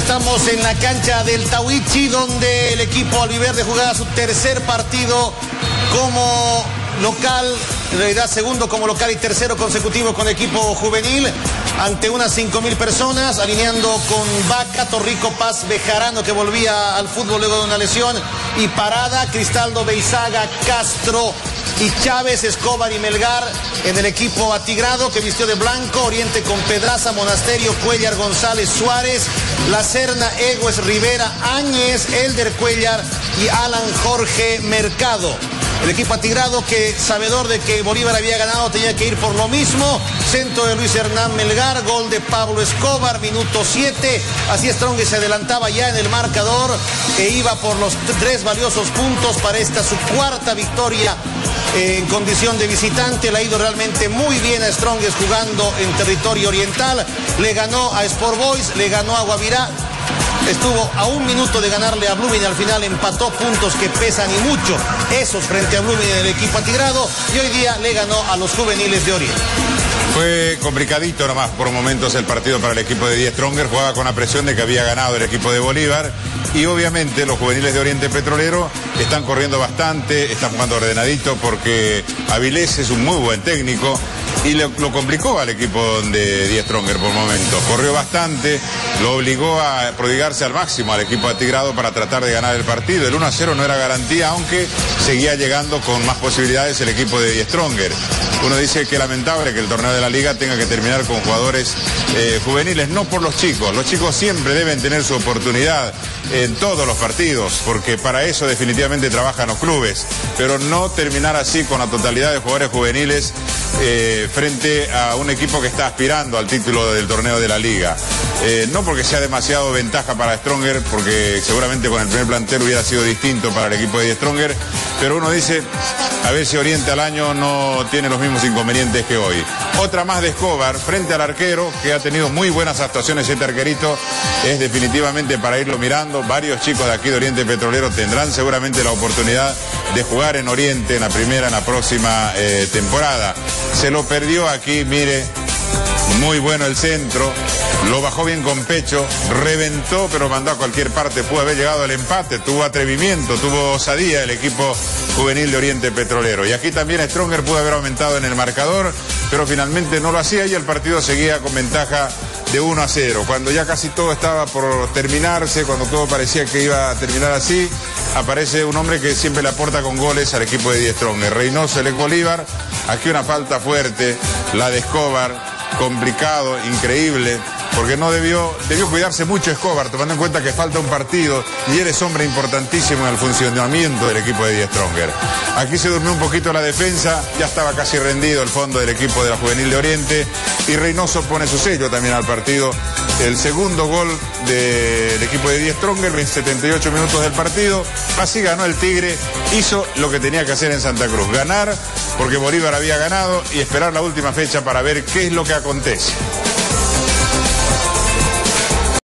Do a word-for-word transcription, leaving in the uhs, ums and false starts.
Estamos en la cancha del Tahuichi, donde el equipo albiverde jugaba su tercer partido como local, en realidad segundo como local y tercero consecutivo con equipo juvenil, ante unas cinco mil personas, alineando con Vaca, Torrico, Paz, Bejarano, que volvía al fútbol luego de una lesión, y Parada, Cristaldo, Beizaga, Castro y Chávez, Escobar y Melgar en el equipo atigrado, que vistió de blanco. Oriente con Pedraza, Monasterio, Cuellar, González, Suárez, La Serna, Egues, Rivera, Áñez, Elder Cuellar y Alan Jorge Mercado. El equipo atigrado, que sabedor de que Bolívar había ganado, tenía que ir por lo mismo. Centro de Luis Hernán Melgar, gol de Pablo Escobar, minuto siete. Así Strongest se adelantaba ya en el marcador e iba por los tres valiosos puntos para esta su cuarta victoria eh, en condición de visitante. Le ha ido realmente muy bien a Strongest jugando en territorio oriental. Le ganó a Sport Boys, le ganó a Guavirá. Estuvo a un minuto de ganarle a Blooming, al final empató, puntos que pesan y mucho esos frente a Blooming en el equipo atigrado, y hoy día le ganó a los juveniles de Oriente. Fue complicadito nomás por momentos el partido para el equipo de Die Strongest. Jugaba con la presión de que había ganado el equipo de Bolívar, y obviamente los juveniles de Oriente Petrolero están corriendo bastante, están jugando ordenadito, porque Avilés es un muy buen técnico y lo, lo complicó al equipo de Die Strongest por momentos. Corrió bastante, lo obligó a prodigarse al máximo al equipo atigrado para tratar de ganar el partido. El uno a cero no era garantía, aunque seguía llegando con más posibilidades el equipo de Die Strongest. Uno dice que lamentable que el torneo de la liga tenga que terminar con jugadores eh, juveniles, no por los chicos. Los chicos siempre deben tener su oportunidad en todos los partidos, porque para eso definitivamente trabajan los clubes, pero no terminar así con la totalidad de jugadores juveniles eh, frente a un equipo que está aspirando al título del torneo de la liga. Eh, no porque sea demasiado ventaja para Strongest, porque seguramente con el primer plantel hubiera sido distinto para el equipo de Strongest, pero uno dice, a ver si Oriente al año no tiene los mismos inconvenientes que hoy. Otra más de Escobar frente al arquero, que ha tenido muy buenas actuaciones. Este arquerito es definitivamente para irlo mirando. Varios chicos de aquí de Oriente Petrolero tendrán seguramente la oportunidad de jugar en Oriente en la primera, en la próxima eh, temporada. Se lo perdió aquí, mire, muy bueno el centro, lo bajó bien con pecho, reventó, pero mandó a cualquier parte. Pudo haber llegado al empate, tuvo atrevimiento, tuvo osadía el equipo juvenil de Oriente Petrolero. Y aquí también Strongest pudo haber aumentado en el marcador, pero finalmente no lo hacía, y el partido seguía con ventaja de uno a cero. Cuando ya casi todo estaba por terminarse, cuando todo parecía que iba a terminar así, aparece un hombre que siempre le aporta con goles al equipo de Die Strongest, Reynoso, el ex Bolívar. Aquí una falta fuerte, la de Escobar, complicado, increíble, porque no debió, debió cuidarse mucho Escobar, tomando en cuenta que falta un partido y él es hombre importantísimo en el funcionamiento del equipo de Die Strongest. Aquí se durmió un poquito la defensa, ya estaba casi rendido el fondo del equipo de la Juvenil de Oriente, y Reynoso pone su sello también al partido. El segundo gol del equipo de Die Strongest en setenta y ocho minutos del partido. Así ganó el Tigre, hizo lo que tenía que hacer en Santa Cruz, ganar porque Bolívar había ganado, y esperar la última fecha para ver qué es lo que acontece.